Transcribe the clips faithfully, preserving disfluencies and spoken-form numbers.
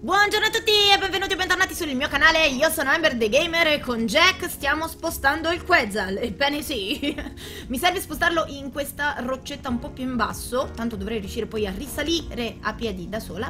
Buongiorno a tutti e benvenuti e bentornati sul mio canale. Io sono Amber the Gamer e con Jack stiamo spostando il Quetzal. Ebbene sì. Mi serve spostarlo in questa roccetta un po' più in basso, tanto dovrei riuscire poi a risalire a piedi da sola.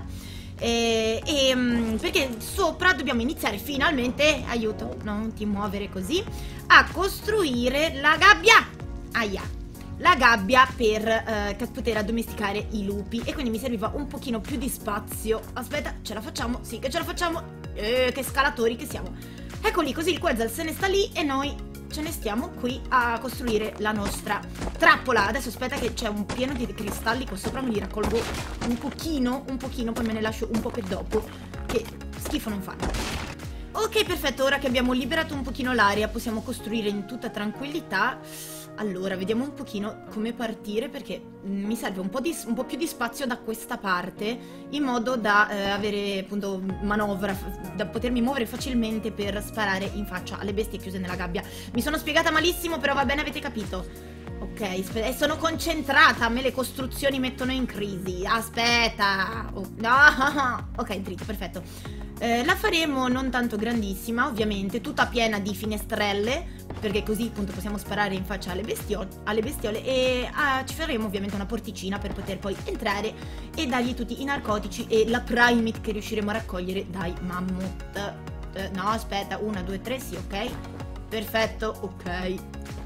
E, e perché sopra dobbiamo iniziare finalmente, aiuto, non ti muovere così, a costruire la gabbia. Aia. La gabbia per eh, poter addomesticare i lupi. E quindi mi serviva un pochino più di spazio. Aspetta, ce la facciamo? Sì che ce la facciamo. eh, Che scalatori che siamo. Ecco lì, così il Quetzal se ne sta lì e noi ce ne stiamo qui a costruire la nostra trappola. Adesso aspetta che c'è un pieno di cristalli qua sopra. Me li raccolgo un pochino, un pochino, poi me ne lascio un po' per dopo, che schifo non fanno. Ok, perfetto, ora che abbiamo liberato un pochino l'aria possiamo costruire in tutta tranquillità. Allora, vediamo un pochino come partire, perché mi serve un po', di, un po' più di spazio da questa parte, in modo da eh, avere appunto manovra, da potermi muovere facilmente per sparare in faccia alle bestie chiuse nella gabbia. Mi sono spiegata malissimo, però va bene, avete capito. Ok, e sono concentrata, a me le costruzioni mettono in crisi. Aspetta, oh, no. Ok, dritto, perfetto. Eh, la faremo non tanto grandissima, ovviamente, tutta piena di finestrelle, perché così appunto possiamo sparare in faccia alle, bestio alle bestiole. E ah, ci faremo ovviamente una porticina per poter poi entrare e dargli tutti i narcotici e la primate che riusciremo a raccogliere dai mammut. Eh, no, aspetta, una, due, tre, sì, ok. Perfetto, ok.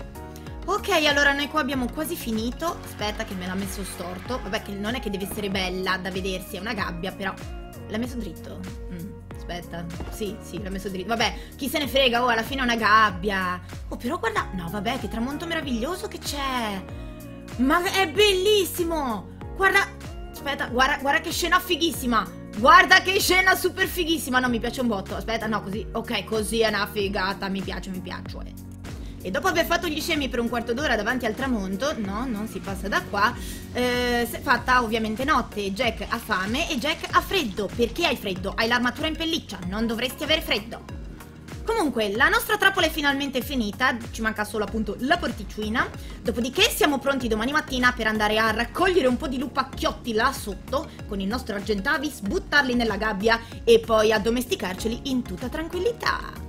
Ok, allora noi qua abbiamo quasi finito. Aspetta che me l'ha messo storto. Vabbè, che non è che deve essere bella da vedersi, è una gabbia, però l'ha messo dritto. Mm, aspetta, sì, sì, l'ha messo dritto. Vabbè, chi se ne frega, oh, alla fine è una gabbia. Oh, però guarda, no, vabbè, che tramonto meraviglioso che c'è. Ma è bellissimo. Guarda, aspetta, guarda, guarda che scena fighissima. Guarda che scena super fighissima. No, mi piace un botto, aspetta, no, così, ok, così è una figata, mi piace, mi piace. E dopo aver fatto gli scemi per un quarto d'ora davanti al tramonto, no, non si passa da qua, eh, si è fatta ovviamente notte. Jack ha fame e Jack ha freddo. Perché hai freddo? Hai l'armatura in pelliccia, non dovresti avere freddo. Comunque, la nostra trappola è finalmente finita, ci manca solo appunto la porticina. Dopodiché siamo pronti domani mattina per andare a raccogliere un po' di lupacchiotti là sotto con il nostro Argentavis, buttarli nella gabbia e poi addomesticarceli in tutta tranquillità.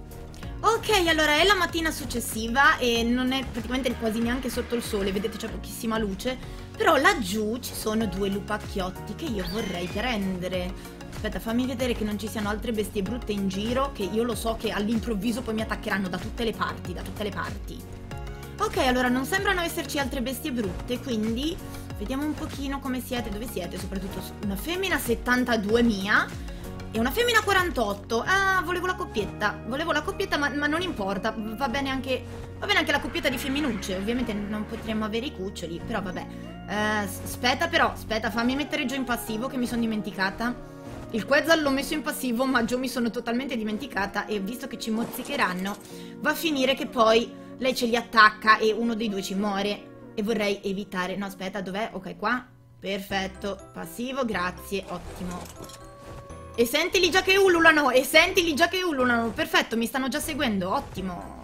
Ok, allora è la mattina successiva e non è praticamente quasi neanche sotto il sole, vedete c'è pochissima luce, però laggiù ci sono due lupacchiotti che io vorrei prendere. Aspetta, fammi vedere che non ci siano altre bestie brutte in giro, che io lo so che all'improvviso poi mi attaccheranno da tutte le parti, da tutte le parti. Ok, allora non sembrano esserci altre bestie brutte, quindi vediamo un pochino come siete, dove siete, soprattutto una femmina settantadue mia. E una femmina quarantotto. Ah, volevo la coppietta. Volevo la coppietta, ma, ma non importa. Va bene anche Va bene anche la coppietta di femminucce. Ovviamente non potremmo avere i cuccioli, però vabbè. eh, Aspetta però, aspetta, fammi mettere giù in passivo, che mi sono dimenticata. Il Quetzal l'ho messo in passivo, ma giù mi sono totalmente dimenticata. E visto che ci mozzicheranno, va a finire che poi lei ce li attacca e uno dei due ci muore. E vorrei evitare. No, aspetta, dov'è? Ok, qua. Perfetto, passivo, grazie, ottimo. E sentili già che ululano, e sentili già che ululano. Perfetto, mi stanno già seguendo, ottimo.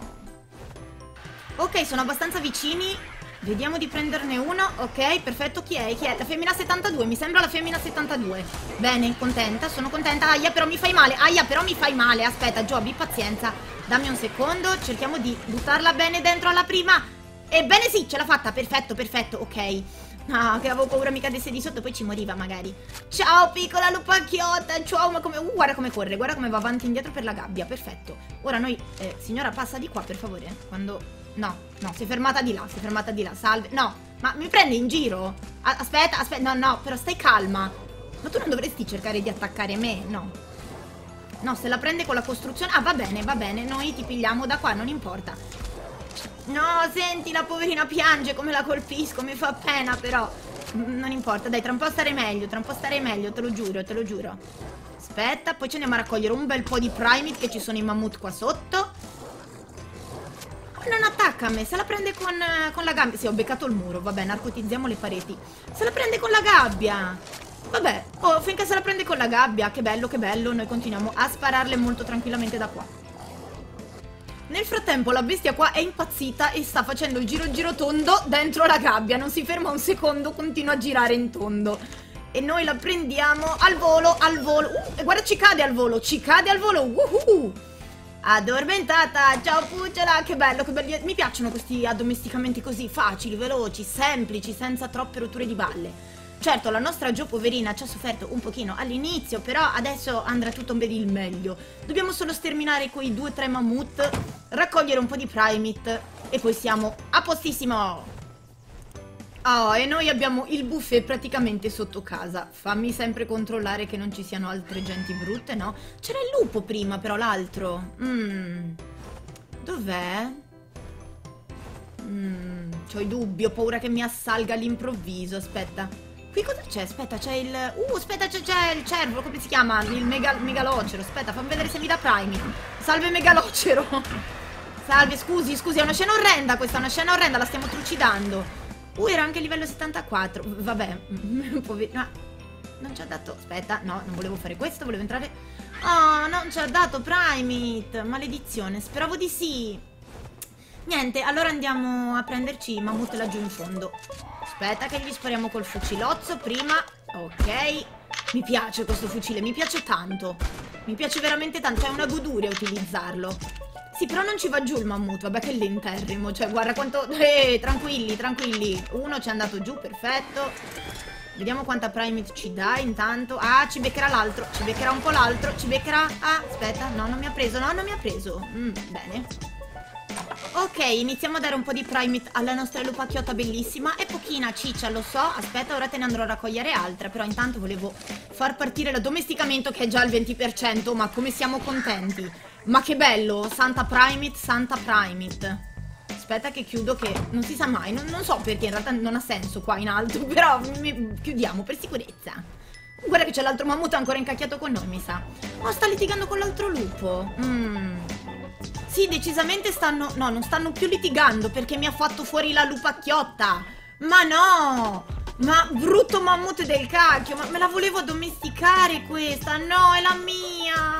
Ok, sono abbastanza vicini. Vediamo di prenderne uno. Ok, perfetto, chi è? Chi è? La femmina settantadue, mi sembra la femmina settantadue. Bene, contenta, sono contenta. Aia, però mi fai male, aia, però mi fai male. Aspetta, Gio, abbi pazienza. Dammi un secondo, cerchiamo di buttarla bene dentro alla prima. Ebbene sì, ce l'ha fatta, perfetto, perfetto, ok. Ah, che avevo paura mi cadesse di sotto, poi ci moriva magari. Ciao piccola lupacchiotta, ciao, ma come... Uh, guarda come corre, guarda come va avanti e indietro per la gabbia, perfetto. Ora noi... Eh, signora, passa di qua, per favore. Quando... No, no, si è fermata di là, si è fermata di là, salve. No, ma mi prende in giro? A aspetta, aspetta, no, no, però stai calma. Ma tu non dovresti cercare di attaccare me, no. No, se la prende con la costruzione... Ah, va bene, va bene, noi ti pigliamo da qua, non importa. No, senti, la poverina piange, come la colpisco, mi fa pena, però non importa, dai, tra un po' stare meglio, tra un po' stare meglio, te lo giuro, te lo giuro. Aspetta, poi ci andiamo a raccogliere un bel po' di primate, che ci sono i mammut qua sotto. Non attacca a me, se la prende con, con la gabbia. Sì, ho beccato il muro, vabbè, narcotizziamo le pareti. Se la prende con la gabbia. Vabbè, oh, finché se la prende con la gabbia, che bello, che bello, noi continuiamo a spararle molto tranquillamente da qua. Nel frattempo la bestia qua è impazzita e sta facendo il giro giro tondo dentro la gabbia. Non si ferma un secondo, continua a girare in tondo. E noi la prendiamo al volo, al volo. Uh, e guarda, ci cade al volo, ci cade al volo. Uhuh. Addormentata, ciao Pucciola, che bello, che belli. Mi piacciono questi addomesticamenti così facili, veloci, semplici, senza troppe rotture di balle. Certo, la nostra Gio poverina ci ha sofferto un pochino all'inizio, però adesso andrà tutto per il meglio. Dobbiamo solo sterminare quei due o tre mammut, raccogliere un po' di Primate e poi siamo a postissimo. Oh, e noi abbiamo il buffet praticamente sotto casa. Fammi sempre controllare che non ci siano altre genti brutte, no? C'era il lupo prima, però l'altro. Mmm. Dov'è? Mmm. C'ho i dubbi, ho paura che mi assalga all'improvviso. Aspetta. Qui cosa c'è? Aspetta, c'è il... Uh, aspetta, c'è il cervo, come si chiama? Il mega... megalocero. Aspetta, fammi vedere se mi dà Prime. Salve megalocero. Salve, scusi, scusi, è una scena orrenda questa, è una scena orrenda, la stiamo trucidando. Uh, era anche livello settantaquattro. Vabbè, poverino. Ah, non ci ha dato... Aspetta, no, non volevo fare questo, volevo entrare... Oh, non ci ha dato Primate. Maledizione, speravo di sì. Niente, allora andiamo a prenderci i mammut laggiù in fondo. Aspetta che gli spariamo col fucilozzo prima. Ok. Mi piace questo fucile, mi piace tanto. Mi piace veramente tanto, è una goduria utilizzarlo. Sì, però non ci va giù il mammut, vabbè che lenterrimo. Cioè, guarda quanto... Eh, tranquilli, tranquilli. Uno ci è andato giù, perfetto. Vediamo quanta Primate ci dà intanto. Ah, ci beccherà l'altro, ci beccherà un po' l'altro. Ci beccherà... Ah, aspetta, no, non mi ha preso, no, non mi ha preso. Mm, bene. Ok, iniziamo a dare un po' di Primate alla nostra lupacchiota bellissima. È pochina ciccia, lo so. Aspetta, ora te ne andrò a raccogliere altre. Però intanto volevo far partire l'addomesticamento che è già al venti per cento. Ma come siamo contenti. Ma che bello, Santa Primate, Santa Primate. Aspetta che chiudo che non si sa mai. Non, non so perché, in realtà non ha senso qua in alto. Però mi, chiudiamo per sicurezza. Guarda che c'è l'altro mammut ancora incacchiato con noi, mi sa. Oh, sta litigando con l'altro lupo. Mmm. Sì, decisamente stanno... No, non stanno più litigando perché mi ha fatto fuori la lupacchiotta. Ma no! Ma brutto mammut del cacchio, ma me la volevo addomesticare questa. No, è la mia.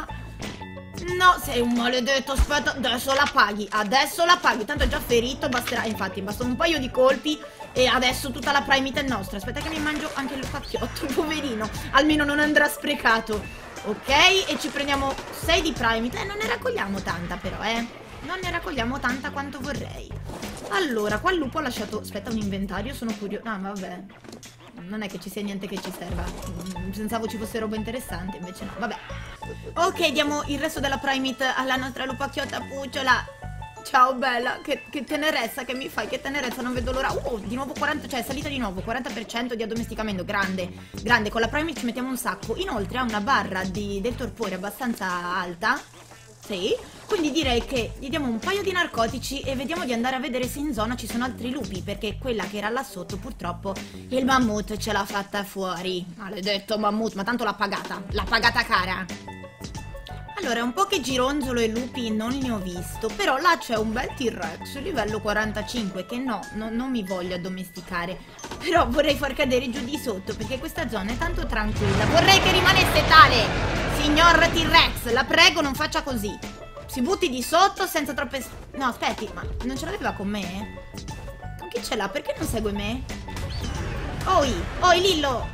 No, sei un maledetto. Aspetta, adesso la paghi. Adesso la paghi. Tanto è già ferito, basterà. Infatti, basta un paio di colpi e adesso tutta la Primate è nostra. Aspetta che mi mangio anche il lupacchiotto, poverino. Almeno non andrà sprecato. Ok, e ci prendiamo sei di Primate. Eh, non ne raccogliamo tanta però, eh. Non ne raccogliamo tanta quanto vorrei. Allora, qua il lupo ha lasciato... Aspetta, un inventario, sono curioso. Ah, ma vabbè. Non è che ci sia niente che ci serva. Pensavo ci fosse roba interessante, invece no. Vabbè. Ok, diamo il resto della Primate alla nostra lupacchiota Pucciola. Ciao bella, che, che tenerezza che mi fai, che tenerezza, non vedo l'ora. Uh, di nuovo quaranta, cioè è salita di nuovo, quaranta per cento di addomesticamento, grande, grande, con la Primate ci mettiamo un sacco. Inoltre ha una barra di, del torpore abbastanza alta, sì, quindi direi che gli diamo un paio di narcotici e vediamo di andare a vedere se in zona ci sono altri lupi, perché quella che era là sotto purtroppo il mammut ce l'ha fatta fuori. Maledetto mammut, ma tanto l'ha pagata, l'ha pagata cara. Allora, un po' che gironzolo e lupi non li ho visto, però là c'è un bel T-Rex livello quarantacinque che no, no, non mi voglio addomesticare. Però vorrei far cadere giù di sotto perché questa zona è tanto tranquilla. Vorrei che rimanesse tale, signor T-Rex, la prego non faccia così. Si butti di sotto senza troppe... No, aspetti, ma non ce l'aveva con me? Con chi ce l'ha? Perché non segue me? Oi, oi Lillo!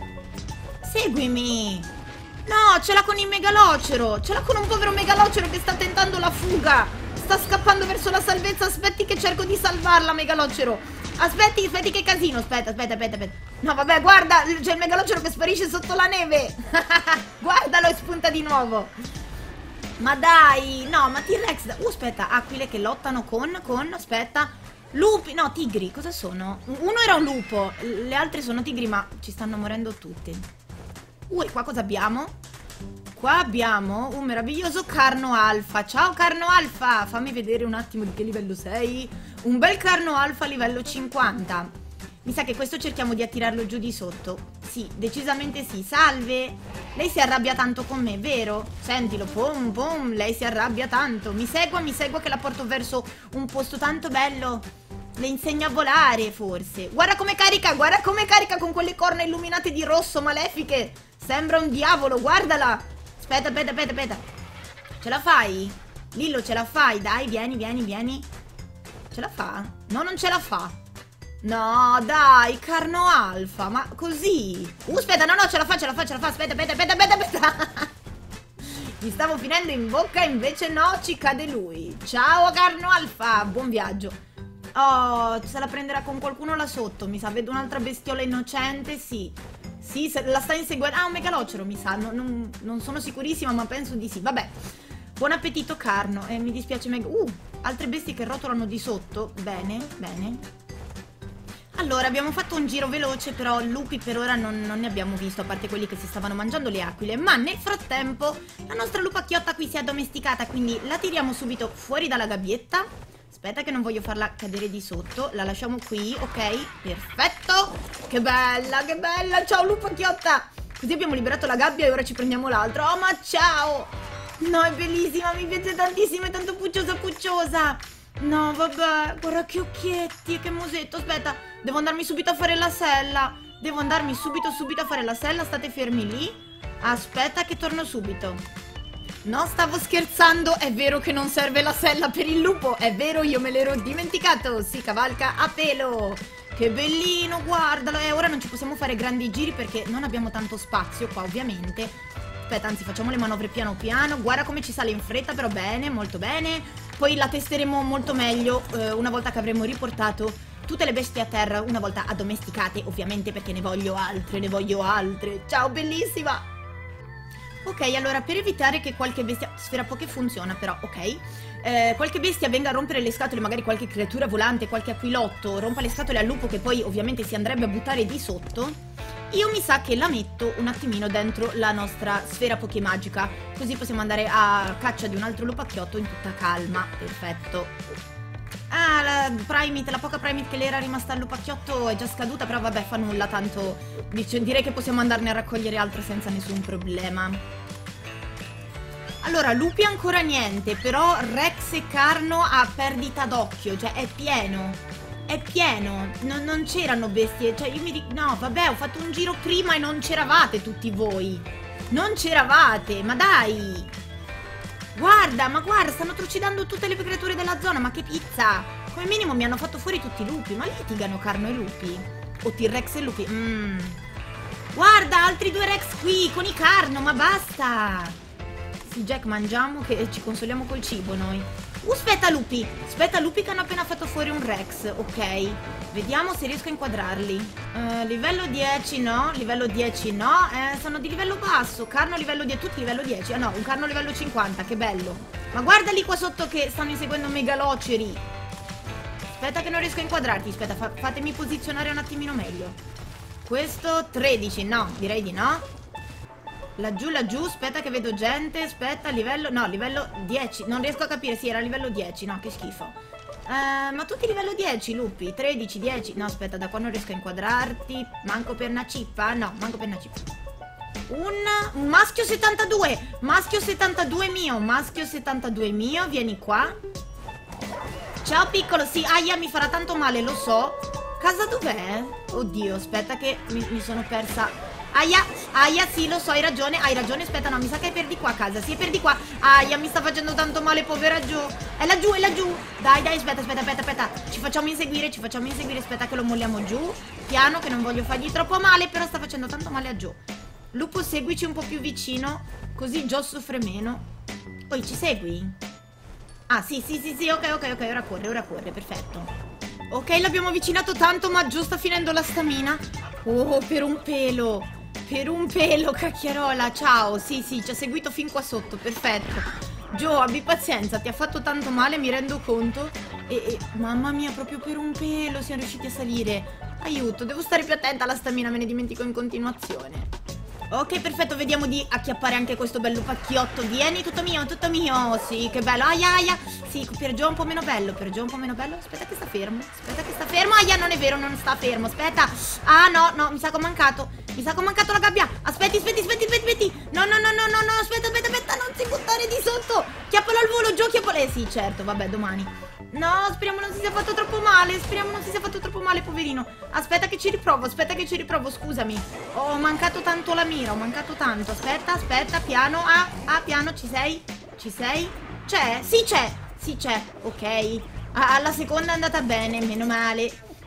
Seguimi! No, ce l'ha con il megalocero. Ce l'ha con un povero megalocero che sta tentando la fuga. Sta scappando verso la salvezza. Aspetti che cerco di salvarla, megalocero. Aspetti, aspetti che casino. Aspetta, aspetta, aspetta, aspetta. No, vabbè, guarda, c'è il megalocero che sparisce sotto la neve. Guardalo e spunta di nuovo. Ma dai, no, ma T-Rex... Uh, aspetta, aquile che lottano con, con, aspetta... Lupi, no, tigri, cosa sono? Uno era un lupo, le altre sono tigri, ma ci stanno morendo tutti. Uh, e qua cosa abbiamo? Qua abbiamo un meraviglioso Carno Alfa. Ciao Carno Alfa, fammi vedere un attimo di che livello sei. Un bel Carno Alfa livello cinquanta. Mi sa che questo cerchiamo di attirarlo giù di sotto. Sì, decisamente sì. Salve. Lei si arrabbia tanto con me, vero? Sentilo, pom pom, lei si arrabbia tanto. Mi segua, mi segua che la porto verso un posto tanto bello. Le insegna a volare, forse. Guarda come carica, guarda come carica con quelle corna illuminate di rosso, malefiche. Sembra un diavolo, guardala. Aspetta, aspetta, aspetta, aspetta. Ce la fai? Lillo, ce la fai? Dai, vieni, vieni, vieni. Ce la fa? No, non ce la fa. No, dai, Carno Alfa, ma così? Uh, aspetta, no, no, ce la fa, ce la fa, ce la fa. Aspetta, aspetta, aspetta, aspetta, aspetta. Mi stavo finendo in bocca, invece no, ci cade lui. Ciao, Carno Alfa, buon viaggio. Oh, se la prenderà con qualcuno là sotto, mi sa. Vedo un'altra bestiola innocente, sì. Sì, se la sta inseguendo. Ah, un megalocero, mi sa. Non, non, non sono sicurissima, ma penso di sì. Vabbè. Buon appetito, Carno. E eh, mi dispiace mega. Uh, altre bestie che rotolano di sotto. Bene, bene. Allora, abbiamo fatto un giro veloce, però lupi per ora non, non ne abbiamo visto, a parte quelli che si stavano mangiando le aquile. Ma nel frattempo la nostra lupacchiotta qui si è addomesticata, quindi la tiriamo subito fuori dalla gabbietta. Aspetta che non voglio farla cadere di sotto. La lasciamo qui, ok? Perfetto! Che bella, che bella! Ciao lupacchiotta! Così abbiamo liberato la gabbia e ora ci prendiamo l'altro. Oh, ma ciao! No, è bellissima, mi piace tantissimo, è tanto pucciosa pucciosa! No, vabbè, guarda che occhietti, che musetto. Aspetta, devo andarmi subito a fare la sella. Devo andarmi subito subito a fare la sella. State fermi lì. Aspetta che torno subito. No, stavo scherzando. È vero che non serve la sella per il lupo. È vero, io me l'ero dimenticato. Si cavalca a pelo. Che bellino, guardalo. E ora non ci possiamo fare grandi giri perché non abbiamo tanto spazio qua, ovviamente. Aspetta, anzi, facciamo le manovre piano piano. Guarda come ci sale in fretta, però bene, molto bene. Poi la testeremo molto meglio eh, una volta che avremo riportato tutte le bestie a terra, una volta addomesticate, ovviamente, perché ne voglio altre, ne voglio altre. Ciao, bellissima! Ok, allora, per evitare che qualche bestia... Sfera poche funziona, però, ok. Eh, qualche bestia venga a rompere le scatole, magari qualche creatura volante, qualche aquilotto, rompa le scatole al lupo che poi ovviamente si andrebbe a buttare di sotto. Io mi sa che la metto un attimino dentro la nostra sfera Pokémagica, così possiamo andare a caccia di un altro lupacchiotto in tutta calma. Perfetto. Ah, la Primate, la poca Primate che le era rimasta al lupacchiotto è già scaduta, però vabbè, fa nulla, tanto dice, direi che possiamo andarne a raccogliere altre senza nessun problema. Allora, lupi ancora niente, però Rex e Carno a perdita d'occhio, cioè è pieno. È pieno, non, non c'erano bestie, cioè io mi dico, no vabbè, ho fatto un giro prima e non c'eravate tutti voi. Non c'eravate, ma dai. Guarda, ma guarda, stanno trucidando tutte le creature della zona, ma che pizza. Come minimo mi hanno fatto fuori tutti i lupi, ma litigano Carno e lupi? O T-Rex e lupi? Mmm. Guarda, altri due Rex qui, con i Carno, ma basta. Sì, Jack, mangiamo che ci consoliamo col cibo noi. Uh, aspetta lupi, aspetta lupi che hanno appena fatto fuori un Rex, ok. Vediamo se riesco a inquadrarli. uh, Livello dieci no, livello dieci no, eh, sono di livello basso. Carno livello dieci, tutti livello dieci. Ah no, un Carno livello cinquanta, che bello. Ma guarda lì qua sotto che stanno inseguendo megaloceri. Aspetta che non riesco a inquadrarti, aspetta, fa fatemi posizionare un attimino meglio. Questo tredici, no, direi di no. Laggiù, laggiù, aspetta che vedo gente, aspetta, livello, no, livello dieci, non riesco a capire, sì, era livello dieci, no, che schifo. Uh, ma tutti livello dieci, lupi, tredici, dieci, no, aspetta, da qua non riesco a inquadrarti, manco per una cippa, no, manco per una cippa. Un, un maschio settantadue, maschio settantadue mio, maschio settantadue mio, vieni qua. Ciao piccolo, sì, aia, mi farà tanto male, lo so. Casa dov'è? Oddio, aspetta che mi, mi sono persa... Aia, aia, sì, lo so, hai ragione, hai ragione, aspetta, no, mi sa che è per di qua a casa, sì, è per di qua. Aia, mi sta facendo tanto male, povera Gio. È laggiù, è laggiù. Dai, dai, aspetta, aspetta, aspetta, aspetta. Ci facciamo inseguire, ci facciamo inseguire, aspetta che lo molliamo giù. Piano, che non voglio fargli troppo male, però sta facendo tanto male a Gio. Lupo, seguici un po' più vicino, così Gio soffre meno. Poi ci segui? Ah, sì, sì, sì, sì, ok, ok, ok, ora corre, ora corre, perfetto. Ok, l'abbiamo avvicinato tanto, ma Gio sta finendo la stamina. Oh, per un pelo. Per un pelo, cacchiarola, ciao. Sì, sì, ci ha seguito fin qua sotto, perfetto. Gio, abbi pazienza, ti ha fatto tanto male, mi rendo conto. E, e mamma mia, proprio per un pelo siamo riusciti a salire. Aiuto, devo stare più attenta alla stamina, me ne dimentico in continuazione. Ok, perfetto, vediamo di acchiappare anche questo bel lupacchiotto. Vieni, tutto mio, tutto mio. Sì, che bello, aia, aia. Sì, per Gio è un po' meno bello, per Gio è un po' meno bello. Aspetta che sta fermo, aspetta che sta fermo. Aia, non è vero, non sta fermo, aspetta. Ah, no, no, mi sa che ho mancato. Mi sa che ho mancato la gabbia. Aspetti, aspetti, aspetti, aspetti, aspetti. No, no, no, no, no, no, aspetta, aspetta, aspetta, non si buttare di sotto. Chiappalo al volo, Gio, chiappalo. Eh sì, certo, vabbè, domani. No, speriamo non si sia fatto troppo male. Speriamo non si sia fatto troppo male, poverino. Aspetta che ci riprovo, aspetta che ci riprovo, scusami. Ho mancato tanto la mira, ho mancato tanto. Aspetta, aspetta, piano. Ah, ah, piano, ci sei? Ci sei? C'è? Sì, c'è. Sì, c'è. Ok. Ah, alla seconda è andata bene, meno male.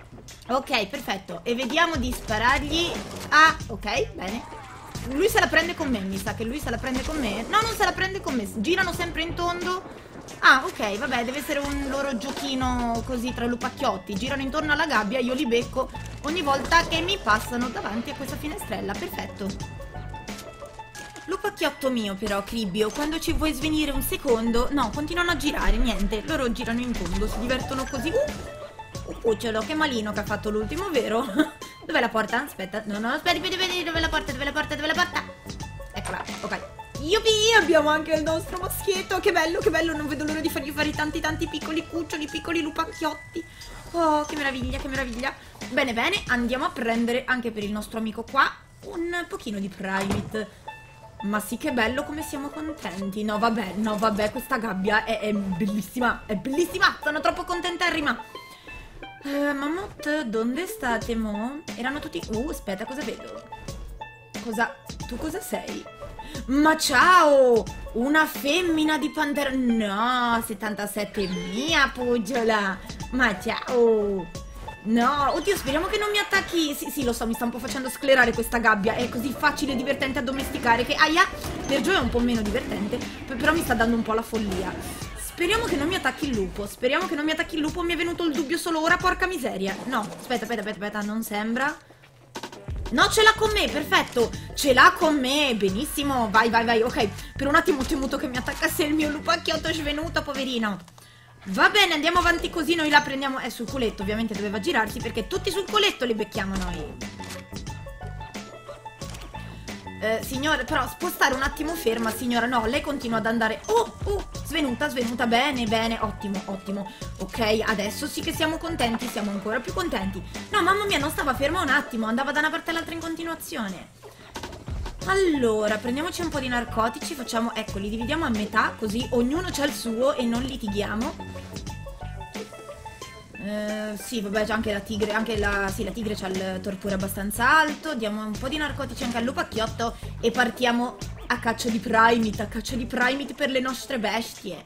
Ok, perfetto. E vediamo di sparargli. Ah, ok, bene. Lui se la prende con me, mi sa che lui se la prende con me. No, non se la prende con me. Girano sempre in tondo. Ah, ok, vabbè, deve essere un loro giochino così tra lupacchiotti. Girano intorno alla gabbia, io li becco ogni volta che mi passano davanti a questa finestrella. Perfetto. Lupacchiotto mio però, Cribbio, quando ci vuoi svenire un secondo... No, continuano a girare, niente. Loro girano in tondo, si divertono così. Uh, un cucciolo, che malino che ha fatto l'ultimo, vero? Dov'è la porta? Aspetta, no, no, aspetta, vedi, vedi, dov'è la porta, dov'è la porta, dov'è la porta? Eccola, ok. Yuppie, abbiamo anche il nostro maschietto. Che bello, che bello, non vedo l'ora di fargli fare tanti tanti piccoli cuccioli, piccoli lupacchiotti. Oh, che meraviglia, che meraviglia. Bene, bene, andiamo a prendere anche per il nostro amico qua un pochino di Primate. Ma sì, che bello, come siamo contenti. No, vabbè, no, vabbè, questa gabbia è, è bellissima, è bellissima. Sono troppo contenterrima. Uh, Mammut, dove state, mo? Erano tutti... Uh, aspetta, cosa vedo? Cosa... Tu cosa sei? Ma ciao! Una femmina di pantera... No, settantasette mia pugiola! Ma ciao! No, oddio, speriamo che non mi attacchi... Sì, sì, lo so, mi sta un po' facendo sclerare questa gabbia. È così facile e divertente a domesticare che... Aia! Per Joe è un po' meno divertente, però mi sta dando un po' la follia. Speriamo che non mi attacchi il lupo. Speriamo che non mi attacchi il lupo. Mi è venuto il dubbio solo ora, porca miseria. No, aspetta, aspetta, aspetta, aspetta, non sembra... No, ce l'ha con me, perfetto. Ce l'ha con me, benissimo. Vai, vai, vai, ok. Per un attimo ho temuto che mi attaccasse il mio lupacchiotto svenuto, poverino. Va bene, andiamo avanti così, noi la prendiamo. È sul coletto, ovviamente doveva girarsi, perché tutti sul coletto li becchiamo noi. Eh, signora, però spostare un attimo ferma, signora. No, lei continua ad andare. Oh, oh, svenuta, svenuta, bene, bene, ottimo, ottimo. Ok, adesso sì che siamo contenti, siamo ancora più contenti. No, mamma mia, non stava ferma un attimo, andava da una parte all'altra in continuazione. Allora, prendiamoci un po' di narcotici, facciamo, ecco, li dividiamo a metà, così ognuno c'ha il suo e non litighiamo. Uh, sì, vabbè, c'è anche la tigre, anche la, sì, la tigre c'ha il torpore abbastanza alto. Diamo un po' di narcotici anche al lupacchiotto e partiamo a caccia di Primate, a caccia di Primate per le nostre bestie.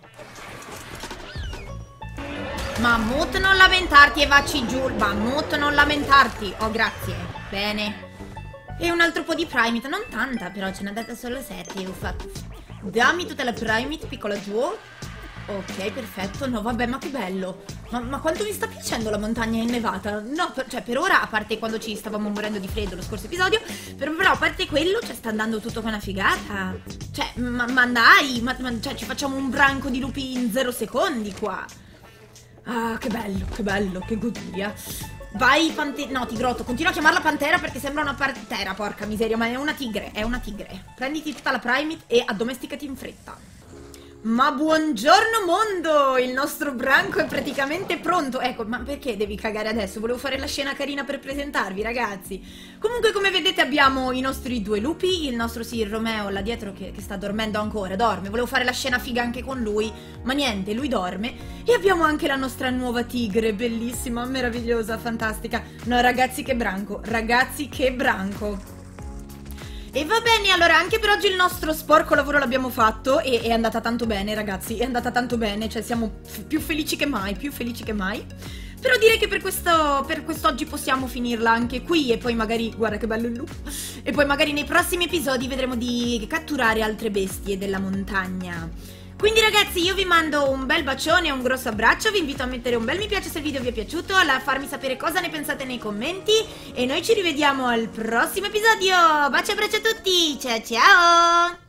Mammut, non lamentarti e vacci giù. Mammut, non lamentarti. Oh, grazie. Bene. E un altro po' di Primate, non tanta, però ce n'è data solo sette, uffa. Dammi tutta la Primate, piccola giù. Ok, perfetto. No, vabbè, ma che bello. Ma, ma quanto mi sta piacendo la montagna innevata. No, per, cioè, per ora, a parte quando ci stavamo morendo di freddo lo scorso episodio, per, però, a parte quello, cioè, sta andando tutto con una figata. Cioè, ma, ma dai, ma, ma, cioè, ci facciamo un branco di lupi in zero secondi qua. Ah, che bello, che bello, che goduria. Vai, pantera. No, tigrotto, continua a chiamarla pantera perché sembra una pantera, porca miseria, ma è una tigre, è una tigre. Prenditi tutta la Primate e addomesticati in fretta. Ma buongiorno mondo! Il nostro branco è praticamente pronto. Ecco, ma perché devi cagare adesso? Volevo fare la scena carina per presentarvi, ragazzi. Comunque, come vedete, abbiamo i nostri due lupi. Il nostro, sì, il Romeo là dietro che, che sta dormendo ancora, dorme. Volevo fare la scena figa anche con lui, ma niente, lui dorme. E abbiamo anche la nostra nuova tigre, bellissima, meravigliosa, fantastica. No, ragazzi, che branco, ragazzi, che branco. E va bene, allora anche per oggi il nostro sporco lavoro l'abbiamo fatto e è andata tanto bene, ragazzi, è andata tanto bene, cioè siamo più felici che mai, più felici che mai. Però direi che per questo per quest'oggi possiamo finirla anche qui e poi magari, guarda che bello il lupo, e poi magari nei prossimi episodi vedremo di catturare altre bestie della montagna. Quindi ragazzi, io vi mando un bel bacione e un grosso abbraccio, vi invito a mettere un bel mi piace se il video vi è piaciuto, a farmi sapere cosa ne pensate nei commenti e noi ci rivediamo al prossimo episodio. Bacio e abbraccio a tutti, ciao ciao!